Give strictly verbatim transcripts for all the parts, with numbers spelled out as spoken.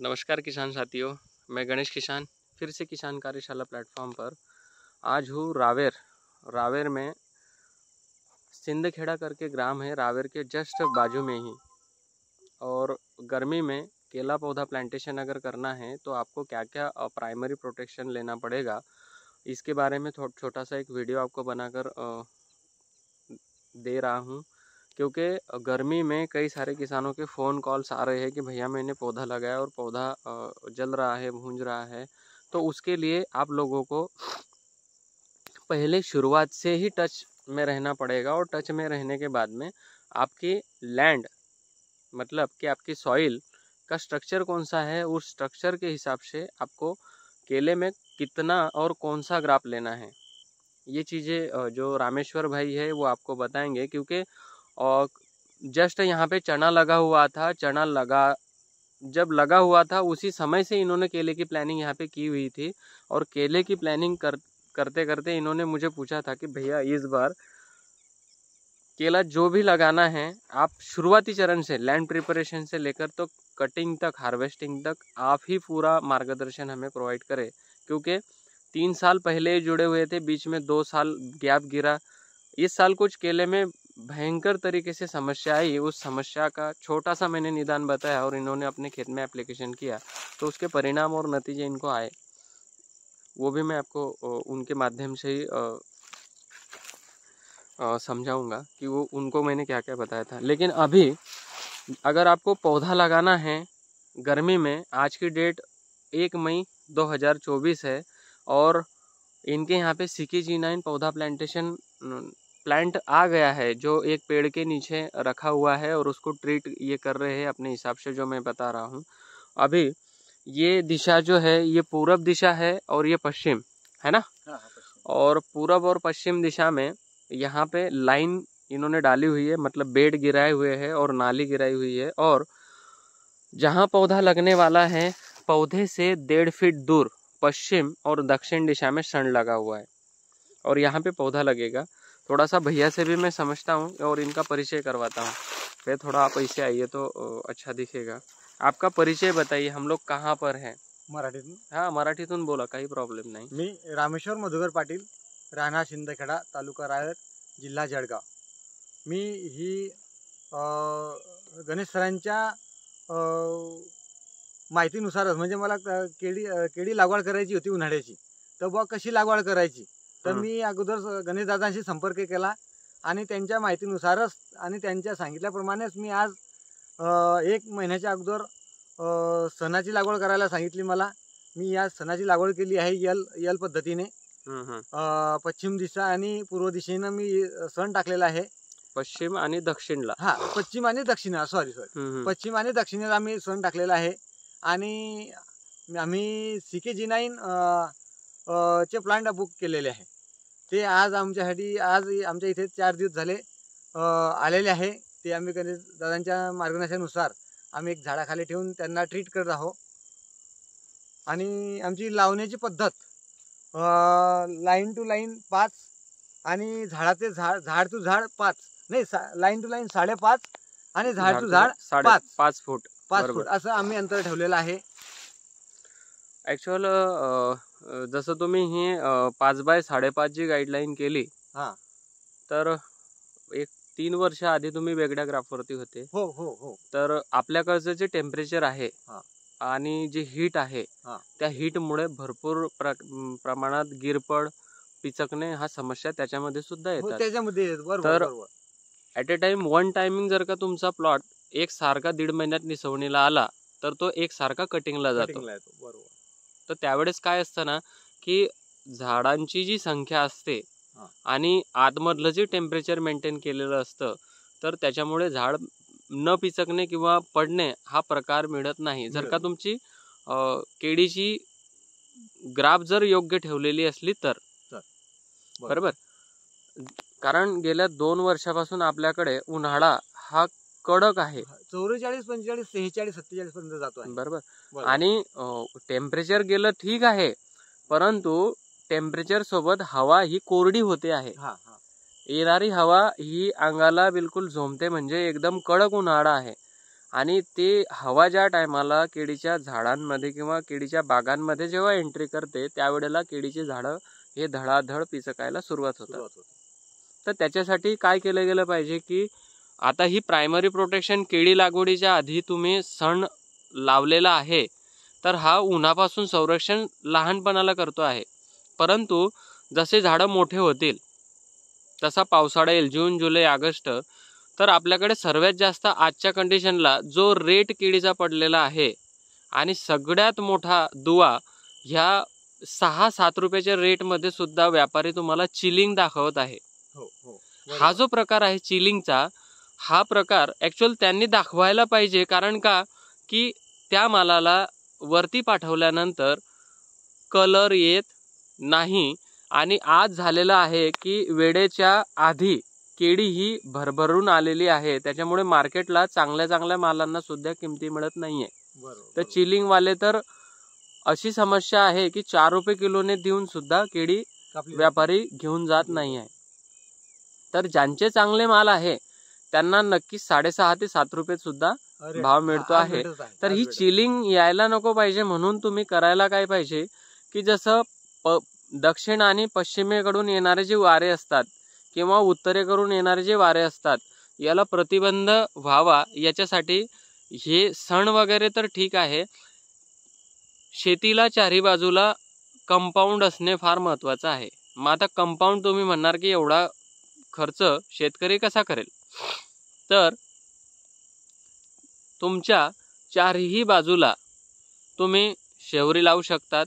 नमस्कार किसान साथियों, मैं गणेश किसान फिर से किसान कार्यशाला प्लेटफॉर्म पर आज हूँ रावेर रावेर में सिंदखेड़ा करके ग्राम है, रावेर के जस्ट बाजू में ही। और गर्मी में केला पौधा प्लांटेशन अगर करना है तो आपको क्या क्या प्राइमरी प्रोटेक्शन लेना पड़ेगा, इसके बारे में थोड़ा छोटा सा एक वीडियो आपको बनाकर दे रहा हूँ। क्योंकि गर्मी में कई सारे किसानों के फ़ोन कॉल्स आ रहे हैं कि भैया मैंने पौधा लगाया और पौधा जल रहा है, भूंज रहा है। तो उसके लिए आप लोगों को पहले शुरुआत से ही टच में रहना पड़ेगा, और टच में रहने के बाद में आपकी लैंड मतलब कि आपकी सॉइल का स्ट्रक्चर कौन सा है, उस स्ट्रक्चर के हिसाब से आपको केले में कितना और कौन सा ग्राफ लेना है, ये चीज़ें जो रामेश्वर भाई है वो आपको बताएंगे। क्योंकि और जस्ट यहाँ पे चना लगा हुआ था, चना लगा जब लगा हुआ था उसी समय से इन्होंने केले की प्लानिंग यहाँ पे की हुई थी। और केले की प्लानिंग कर करते करते इन्होंने मुझे पूछा था कि भैया इस बार केला जो भी लगाना है आप शुरुआती चरण से लैंड प्रिपरेशन से लेकर तो कटिंग तक, हार्वेस्टिंग तक आप ही पूरा मार्गदर्शन हमें प्रोवाइड करें। क्योंकि तीन साल पहले जुड़े हुए थे, बीच में दो साल गैप गिरा। इस साल कुछ केले में भयंकर तरीके से समस्या आई, उस समस्या का छोटा सा मैंने निदान बताया और इन्होंने अपने खेत में एप्लीकेशन किया, तो उसके परिणाम और नतीजे इनको आए, वो भी मैं आपको उनके माध्यम से ही समझाऊंगा कि वो उनको मैंने क्या क्या बताया था। लेकिन अभी अगर आपको पौधा लगाना है गर्मी में, आज की डेट एक मई दो हज़ार चौबीस है और इनके यहाँ पे सिकी जी नाइन पौधा प्लांटेशन प्लांट आ गया है, जो एक पेड़ के नीचे रखा हुआ है और उसको ट्रीट ये कर रहे हैं अपने हिसाब से, जो मैं बता रहा हूँ। अभी ये दिशा जो है ये पूरब दिशा है और ये पश्चिम है ना। और पूरब और पश्चिम दिशा में यहाँ पे लाइन इन्होंने डाली हुई है, मतलब बेड गिराए हुए हैं और नाली गिराई हुई है। और जहाँ पौधा लगने वाला है पौधे से डेढ़ फीट दूर पश्चिम और दक्षिण दिशा में सन लगा हुआ है और यहाँ पे पौधा लगेगा। थोड़ा सा भैया से भी मैं समझता हूँ और इनका परिचय करवाता हूँ। फिर थोड़ा आप ऐसे आइए तो अच्छा दिखेगा। आपका परिचय बताइए, हम लोग कहाँ पर हैं? मराठीतून? हाँ, मराठीतून बोला, काही प्रॉब्लेम नाही। मी रामेश्वर मधुकर पाटील, राहणार सिंदखेडा, तालुका रावेर, जिल्हा जळगाव। मी ही गणेश सरांच्या माहितीनुसारच, म्हणजे मला केळी केळी लागवड करायची होती उन्हाळ्याची, तर बुवा कशी लागवड करायची, तर मी अगोदर गणेश दादांशी संपर्क केला आणि त्यांच्या माहितीनुसारच आणि त्यांच्या सांगितल्याप्रमाणेच मी आज एक महिन्याच्या अगोदर सणाची लागवड करायला सांगितली मला। मी या सणाची लागवड केली आहे यल यल पद्धतीने। पश्चिम दिशा आणि पूर्व दिशेने मी सण टाकलेला आहे। पश्चिम आणि दक्षिणला, हा पश्चिम आणि दक्षिण सॉरी सॉरी पश्चिम आणि दक्षिणेला आम्ही सण टाकलेला आहे। आणि आम्ही C K G nine plant book केलेले आहे, ते आज आमच्यासाठी आज आमच्या इथे चार दिवस झाले आलेले आहे। ते आम्ही गणेश दादांच्या मार्गदर्शनानुसार आम्ही एक झाडाखाली ठेवून त्यांना ट्रीट करत आहोत। आणि आमची लावण्याची पद्धत लाईन टू लाईन पाच आणि झाडाचे झाड झाड टू झाड पाच नाही, लाईन टू लाईन साडेपाच आणि झाड टू झाड पाच पाच फूट पाच फूट असं आम्ही अंतर ठेवलेलं आहे। ॲक्च्युअल जसं तुम्ही ही पाच बाय साडेपाच जी गाईडलाईन केली, हां, तर एक तीन वर्ष आधी तुम्ही वेगळ्या ग्राफवरती होते। हो हो हो तर आपल्याकडचं जे टेम्परेचर आहे आणि जे हीट आहे, त्या हीटमुळे भरपूर प्र प्रमाणात गिरपड, पिचकणे हा समस्या त्याच्यामध्ये सुद्धा येतात। त्याच्यामध्ये तर at a time one timing जर का तुमचा प्लॉट एक सारखा दीड महिन्यात निसवणीला आला तर तो एक सारखा कटिंगला जातो। बरोबर। तर त्यावेळेस काय असतं ना, की झाडांची जी संख्या असते आणि आतमधलं जे टेम्परेचर मेंटेन केलेलं असतं, तर त्याच्यामुळे झाड न पिचकणे किंवा पडणे हा प्रकार मिळत नाही। जर का तुमची केळीची ग्राफ जर योग्य ठेवलेली असली तर बरोबर। कारण गेल्या दोन वर्षापासून आपल्याकडे उन्हाळा हा कडक आहे, चौवेचाळीस पंचेचाळीस सेहेचाळीस सत्तेचाळीस पर्यंत जातो आहे बरोबर। आणि टेम्परेचर गेलं ठीक आहे, परंतु टेम्परेचर सोबत हवा ही कोरडी होते आहे। येणारी हवा ही अंगाला बिलकुल झोंबते, म्हणजे एकदम कडक उन्हाळा आहे। आणि ते हवा ज्या टायमाला केळीच्या झाडांमध्ये किंवा केळीच्या बागांमध्ये जेव्हा एंट्री करते त्यावेळेला केळीची झाडं हे धडाधड पिचकायला सुरुवात होतात. तर त्याच्यासाठी काय केलं गेलं पाहिजे की आता ही प्रायमरी प्रोटेक्शन केळी लागवडीच्या आधी तुम्ही सण लावलेला आहे, तर हा उन्हापासून संरक्षण लहानपणाला करतो आहे. परंतु जसे झाडं मोठे होतील तसा पावसाळा येईल, जून जुलै ऑगस्ट, तर आपल्याकडे सर्वात जास्त आजच्या कंडिशनला जो रेट केळीचा पडलेला आहे आणि सगळ्यात मोठा दुवा ह्या सहा सात रुपयाच्या रेटमध्ये सुद्धा व्यापारी तुम्हाला चिलिंग दाखवत आहे. हा जो प्रकार आहे चिलिंगचा, हा प्रकार ॲक्च्युअल त्यांनी दाखवायला पाहिजे. कारण का की त्या मालाला वरती पाठवल्यानंतर कलर येत नाही आणि आज झालेलं आहे की वेळेच्या आधी केळी ही भरभरून आलेली आहे, त्याच्यामुळे मार्केटला चांगल्या चांगल्या मालांना सुद्धा किमती मिळत नाहीये. तर चिलिंगवाले तर अशी समस्या आहे की चार रुपये किलोने देऊन सुद्धा केळी व्यापारी घेऊन जात नाही आहे. तर ज्यांचे चांगले माल आहे त्यांना नक्कीच साडेसहा ते सात रुपये सुद्धा भाव मिळतो आहे. तर ही चिलिंग यायला नको पाहिजे, म्हणून तुम्ही करायला काय पाहिजे की जसं प दक्षिण आणि पश्चिमेकडून येणारे जे वारे असतात किंवा उत्तरेकडून येणारे जे वारे असतात याला प्रतिबंध व्हावा याच्यासाठी हे सण वगैरे तर ठीक आहे, शेतीला चारी बाजूला कंपाऊंड असणे फार महत्वाचं आहे. मग आता कंपाऊंड तुम्ही म्हणणार की एवढा खर्च शेतकरी कसा करेल, तर तुमच्या चारही बाजूला तुम्ही शेवरी लावू शकतात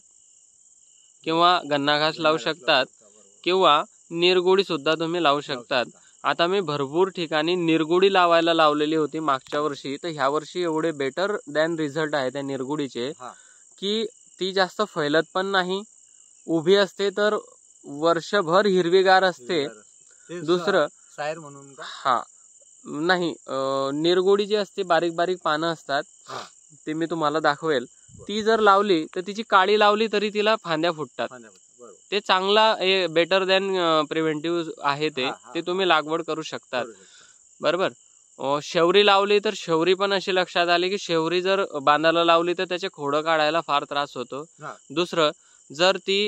किंवा गन्ना घास लावू शकतात किंवा निरगुडी सुद्धा तुम्ही लावू शकतात. आता मी भरपूर ठिकाणी निरगुडी लावायला लावलेली होती मागच्या वर्षी, तर ह्या वर्षी एवढे बेटर दॅन रिझल्ट आहे त्या निरगुडीचे की ती जास्त फैलत पण नाही, उभी असते तर वर्षभर हिरवीगार असते. दुसरं सायर म्हणून का? हा नाही, निरगुडी जी असते बारीक बारीक पानं असतात ते मी तुम्हाला दाखवेल. ती जर लावली तर तिची काळी लावली तरी तिला फांद्या फुटतात. ते चांगला बेटर दॅन प्रिव्हेंटिव्ह आहे, ते ते तुम्ही लागवड करू शकतात. बरोबर. शेवरी लावली तर शेवरी पण अशी लक्षात आली की शेवरी जर बांधाला लावली तर त्याचे खोडं काढायला फार त्रास होतो. दुसरं, जर ती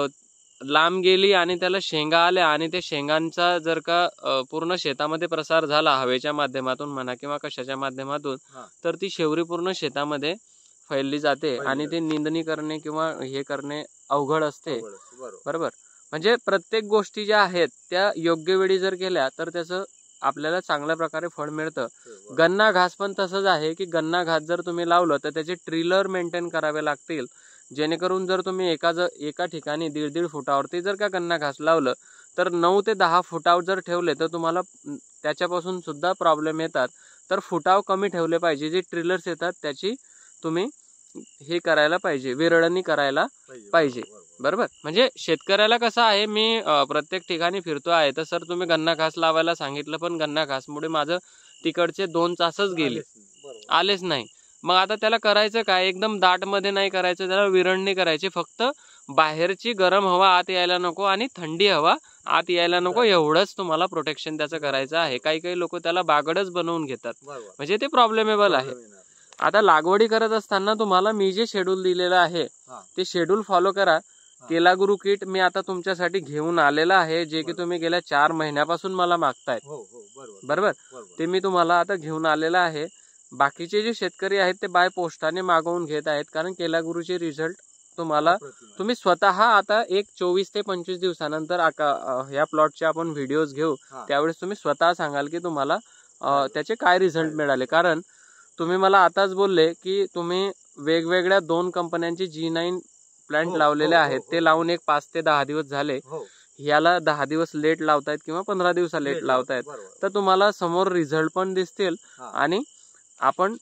लांब गेली आणि त्याला शेंगा आल्या आणि ते शेंगांचा जर का पूर्ण शेतामध्ये प्रसार झाला हवेच्या माध्यमातून म्हणा किंवा कशाच्या माध्यमातून, तर ती शेवरी पूर्ण शेतामध्ये फैलली जाते आणि ते निंदणी करणे किंवा हे करणे अवघड असते. बरोबर. म्हणजे प्रत्येक गोष्टी ज्या आहेत त्या योग्य वेळी जर केल्या तर त्याचं आपल्याला चांगल्या प्रकारे फळ मिळतं. गन्ना घास पण तसंच आहे की गन्ना घास जर तुम्ही लावलं तर त्याचे ट्रिलर मेंटेन करावे लागतील, जेणेकरून जर तुम्ही एका जर एका ठिकाणी दीड दीड फुटावरती जर का गन्ना घास लावलं तर नऊ ते दहा फुटावर जर ठेवले तर तुम्हाला त्याच्यापासून सुद्धा प्रॉब्लेम येतात. तर फुटाव कमी ठेवले पाहिजे. जे ट्रिलर्स येतात त्याची तुम्ही हे करायला पाहिजे, विरळणी करायला पाहिजे. बरोबर. म्हणजे शेतकऱ्याला कसं आहे, मी प्रत्येक ठिकाणी फिरतो आहे तर सर तुम्ही गन्ना घास लावायला सांगितलं पण गन्ना घासमुळे माझं तिकडचे दोन तासच गेले, आलेच नाही. मग आता त्याला करायचं काय, एकदम दाट मध्ये नाही करायचं, त्याला विरळणी करायची. फक्त बाहेरची गरम हवा आत यायला नको आणि थंडी हवा आत यायला नको, एवढंच तुम्हाला प्रोटेक्शन त्याचं करायचं आहे. काही काही लोक त्याला बागडच बनवून घेतात, म्हणजे ते प्रॉब्लेमेबल आहे. आता लागवडी करत असताना तुम्हाला मी जे शेड्यूल दिलेलं आहे ते शेड्यूल फॉलो करा. केलागुरु किट मी आता तुमच्यासाठी घेऊन आलेला आहे, जे की तुम्ही गेल्या चार महिन्यापासून मला मागतायत. बरोबर. ते मी तुम्हाला आता घेऊन आलेला आहे. बाकीचे जे शेतकरी आहेत ते बाय पोस्टाने मागवून घेत आहेत, कारण केलागुरुचे रिझल्ट तुम्हाला तुम्ही स्वतः आता एक चोवीस ते पंचवीस दिवसानंतर या प्लॉटचे आपण व्हिडिओज घेऊ, त्यावेळेस तुम्ही स्वतः सांगाल की तुम्हाला त्याचे काय रिझल्ट मिळाले. कारण तुम्ही मला आताच बोलले की तुम्ही वेगवेगळ्या दोन कंपन्यांची जी नाईन प्लांट लावलेले आहेत, ते लावून एक पाच ते दहा दिवस झाले. याला दहा दिवस लेट लावतायत किंवा पंधरा दिवसा लेट लावतायत, तर तुम्हाला समोर रिझल्ट पण दिसतील आणि आपण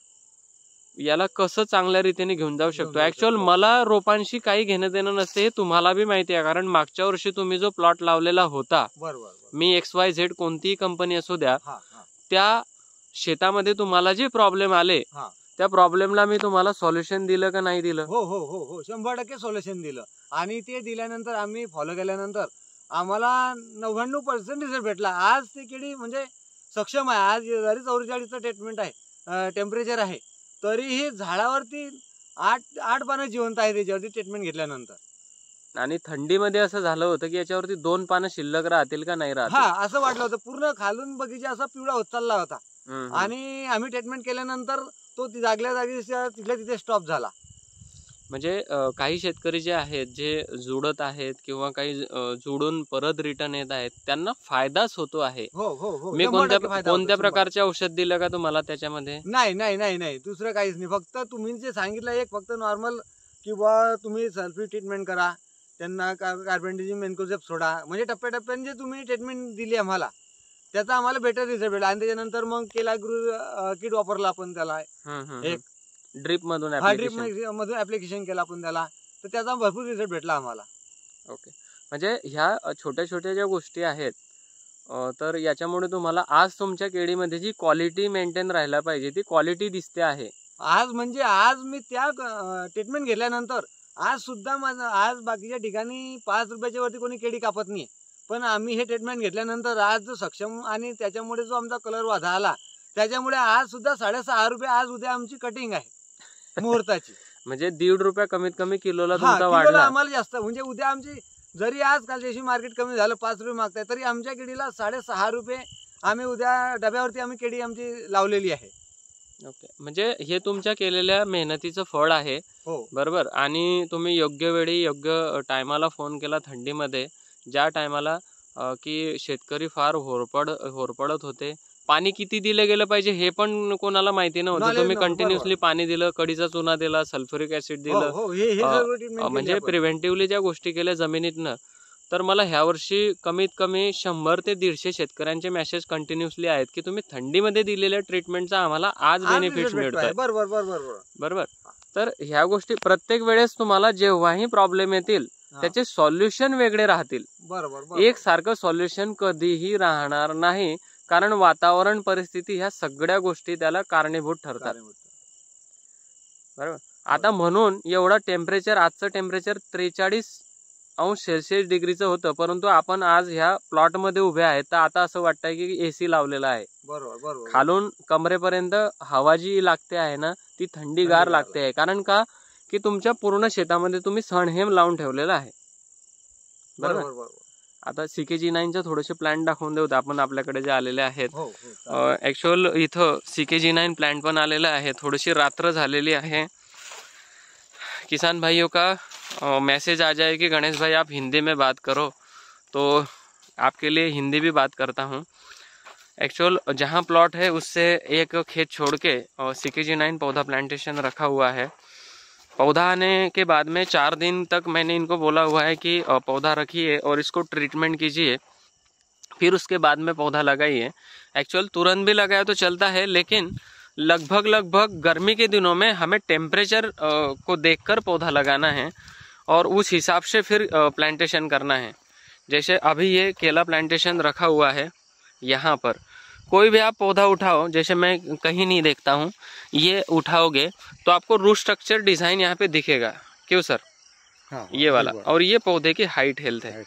याला कसं चांगल्या रीतीने घेऊन जाऊ शकतो. ऍक्च्युअल मला रोपांशी काही घेणं देणं नसते, हे तुम्हाला बी माहिती आहे. कारण मागच्या वर्षी तुम्ही जो प्लॉट लावलेला होता, मी एक्स वाय झेड कोणतीही कंपनी असू द्या, त्या शेतामध्ये तुम्हाला जे प्रॉब्लेम आले त्या प्रॉब्लेमला मी तुम्हाला सॉल्युशन दिलं का नाही दिलं? हो हो हो हो शंभर टक्के सॉल्युशन दिलं. आणि ते दिल्यानंतर आम्ही फॉलो केल्यानंतर आम्हाला नव्याण्णव पर्सेंट रिझल्ट भेटला. आज ती केळी म्हणजे सक्षम आहे. आज जरी चौवेचाळीसचं ट्रीटमेंट आहे टेम्परेचर आहे, तरीही झाडावरती आठ आठ पानं जिवंत आहे त्याच्यावरती ट्रीटमेंट घेतल्यानंतर. आणि थंडीमध्ये असं झालं होतं की याच्यावरती दोन पानं शिल्लक राहतील का नाही राहतील? हा, असं वाटलं होतं. पूर्ण खालून बगीचा असा पिवळा होत चालला होता. हम्म, हम्म. आणि आम्ही ट्रीटमेंट केल्यानंतर तो ती जागल्या जागी तिथल्या तिथे स्टॉप झाला. म्हणजे अ, काही शेतकरी जे आहेत जे जुडत आहेत किंवा काही अ, जुडून परत रिटर्न येत आहेत त्यांना फायदाच होतो आहे. हो हो हो मी शंभर कोणत्या टक्के फायदा होतो, कोणत्या शंभर. प्रकारचे औषध दिलं का तुम्हाला त्याच्यामध्ये? नाही नाही नाही नाही दुसरं काहीच नाही. फक्त तुम्ही जे सांगितलं एक फक्त नॉर्मल किंवा तुम्ही सल्फेट ट्रीटमेंट करा, त्यांना कार्बेंडिझम मेन्कोजेब सोडा, म्हणजे टप्प्याटप्प्याने जे तुम्ही ट्रीटमेंट दिली आम्हाला त्याचा आम्हाला बेटर रिझल्ट भेटला. आणि त्याच्यानंतर मग केला गुरु किट वापरला आपण त्याला, एक ड्रिप मधून हा ड्रिप मधून ऍप्लिकेशन केला आपण त्याला, तर त्याचा भरपूर रिझल्ट भेटला आम्हाला. ओके, म्हणजे ह्या छोट्या छोट्या ज्या गोष्टी आहेत अ, तर याच्यामुळे तुम्हाला आज तुमच्या केळीमध्ये जी क्वालिटी मेंटेन राहायला पाहिजे ती क्वालिटी दिसते आहे. आज म्हणजे आज मी त्या ट्रीटमेंट घेतल्यानंतर आज सुद्धा माझं आज बाकीच्या ठिकाणी पाच रुपयाच्या वरती कोणी केळी कापत नाही, पण आम्ही हे ट्रीटमेंट घेतल्यानंतर आज जो सक्षम आणि त्याच्यामुळे जो आमचा कलर वाधा आला त्याच्यामुळे आज सुद्धा साडेसहा रुपये आज उद्या आमची कटिंग आहे मुहूर्ताची. म्हणजे दीड रुपया कमीत कमी किलोला हा, तुमचा किलोला वाढला. आम्हाला जास्त, म्हणजे उद्या आमची जरी आज काल जशी मार्केट कमी झालं पाच रुपये मागताय तरी आमच्या केळीला साडेसहा रुपये आम्ही उद्या डब्यावरती आम्ही केळी आमची लावलेली आहे. ओके, म्हणजे हे तुमच्या केलेल्या मेहनतीचं फळ आहे. हो बरोबर. आणि तुम्ही योग्य वेळी योग्य टायमाला फोन केला थंडीमध्ये, ज्या टायमाला की शेतकरी फार होरपड होरपडत होते. पाणी किती दिलं गेलं पाहिजे हे पण कोणाला माहिती नव्हतं. Knowledge तुम्ही नव्हतं, कंटिन्युअसली बरोबर. पाणी दिलं, कडीचा चुना दिला, सल्फ्युरिक ऍसिड हो दिलं, हो हे हे अ, सर्व treatment केली म्हणजे आपण. प्रिव्हेंटिव्हली ज्या गोष्टी केल्या जमिनीतनं, तर मला ह्या वर्षी कमीत कमी शंभर ते दीडशे शेतकऱ्यांचे मेसेज कंटिन्युअसली आहेत की तुम्ही थंडीमध्ये दिलेल्या ट्रीटमेंटचा आम्हाला आज आज बेनिफिट result भेटतोय. मिळतोय. बरोबर बरोबर बरोबर. बरोबर. तर ह्या गोष्टी प्रत्येक वेळेस तुम्हाला जेव्हाही प्रॉब्लेम येतील हा. त्याचे सॉल्युशन वेगळे राहतील. बरोबर बरोबर. एक सारखं सॉल्युशन कधीही राहणार नाही, कारण वातावरण परिस्थिती ह्या सगळ्या गोष्टी त्याला कारणीभूत ठरतात. कारणीभूत. बरोबर. आता म्हणून एवढं टेम्परेचर, आजचं टेम्परेचर त्रेचाळीस अंश सेल्सिअस डिग्रीचं होतं, परंतु आपण आज ह्या प्लॉट मध्ये उभे आहेत तर आता असं वाटतंय की एसी लावलेला आहे. बरोबर बरोबर. खालून कमरेपर्यंत हवा जी लागते आहे ना ती थंडीगार थंडीगार लागते आहे. कारण का की तुमच्या पूर्ण शेतामध्ये तुम्ही सनहेम लावून ठेवलेला आहे. बरोबर बरोबर. बरोबर. आता सीकेजी नाईनचे थोडेसे प्लांट दाखवून देऊ आपण आपल्याकडे जे आलेले आहेत. हो हो चालेल. ऍक्च्युअल इथं सीकेजी नाइन प्लांट पण आलेला आहे. थोडीशी रात्र झालेली आहे. किसान भाइयों का मैसेज आ जाए कि गणेश भाई आप हिंदी में बात करो, तो आपके लिए हिंदी भी बात करता हूँ. एक्चुअल जहाँ प्लॉट है उससे एक खेत छोड़ के सीकेजी नाइन पौधा प्लांटेशन रखा हुआ है. पौधा आने के बाद में चार दिन तक मैंने इनको बोला हुआ है कि पौधा रखिए और इसको ट्रीटमेंट कीजिए, फिर उसके बाद में पौधा लगाइए. एक्चुअल तुरंत भी लगाया तो चलता है, लेकिन लगभग लगभग गर्मी के दिनों में हमें टेम्परेचर को देखकर पौधा लगाना है और उस हिसाब से फिर प्लांटेशन करना है. जैसे अभी ये केला प्लांटेशन रखा हुआ है, यहाँ पर कोई भी आप पौधा उठाओ, जैसे मैं कहीं नहीं देखता हूँ, ये उठाओगे तो आपको रूट स्ट्रक्चर डिजाइन यहाँ पे दिखेगा. क्यों सर? हाँ, ये वाला. और ये पौधे की हाइट हेल्थ है.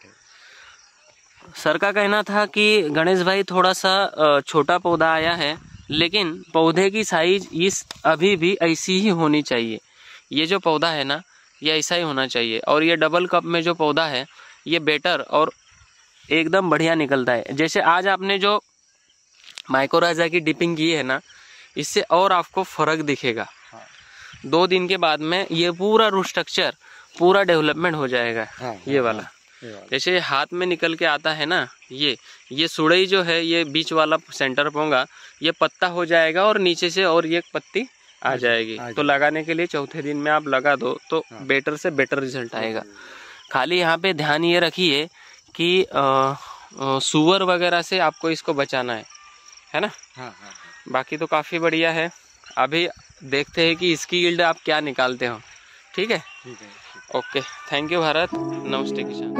सर का कहना था कि गणेश भाई थोड़ा सा छोटा पौधा आया है, लेकिन पौधे की साइज इस अभी भी ऐसी ही होनी चाहिए. ये जो पौधा है ना ये ऐसा ही होना चाहिए. और ये डबल कप में जो पौधा है ये बेटर और एकदम बढ़िया निकलता है. जैसे आज आपने जो माइकोराजा की डिपिंग की है ना, इससे और आपको फर्क दिखेगा. हाँ. दो दिन के बाद में ये पूरा रूट स्ट्रक्चर पूरा डेवलपमेंट हो जाएगा. हाँ, ये हाँ, वाला ये वाला. जैसे हाथ में निकल के आता है ना, ये ये सुड़ई जो है ये बीच वाला सेंटर पोंगा ये पत्ता हो जाएगा और नीचे से और ये पत्ती आ जाएगी. तो लगाने के लिए चौथे दिन में आप लगा दो तो हाँ. बेटर से बेटर रिजल्ट आएगा. खाली यहाँ पे ध्यान ये रखिए कि आ, आ, सुअर वगैरह से आपको इसको बचाना है है ना. हाँ, हाँ, हाँ. बाकी तो काफ़ी बढ़िया है. अभी देखते हैं कि इसकी यील्ड आप क्या निकालते हो. ठीक है. ठीक है. Okay, thank you Bharat. नमस्ते किसान.